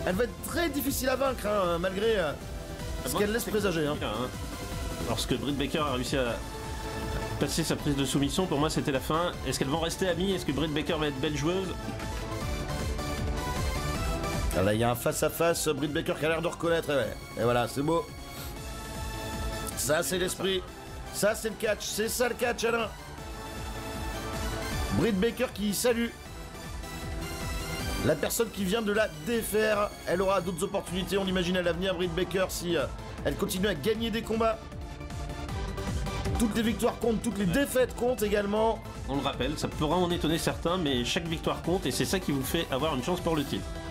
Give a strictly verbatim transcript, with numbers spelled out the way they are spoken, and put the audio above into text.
Elle va être très difficile à vaincre, hein, malgré euh, ce qu'elle laisse présager. Hein. Lorsque Britt Baker a réussi à passer sa prise de soumission, pour moi c'était la fin. Est-ce qu'elles vont rester amies? Est-ce que Britt Baker va être belle joueuse? Ah là, il y a un face-à-face, Britt Baker qui a l'air de reconnaître. Et, ouais. Et voilà, c'est beau. Ça, c'est l'esprit. Ça, c'est le catch. C'est ça le catch, Alain. Britt Baker qui salue la personne qui vient de la défaire. Elle aura d'autres opportunités, on imagine, à l'avenir, Britt Baker, si euh, elle continue à gagner des combats. Toutes les victoires comptent, toutes les défaites comptent également. On le rappelle, ça pourra en étonner certains, mais chaque victoire compte et c'est ça qui vous fait avoir une chance pour le titre.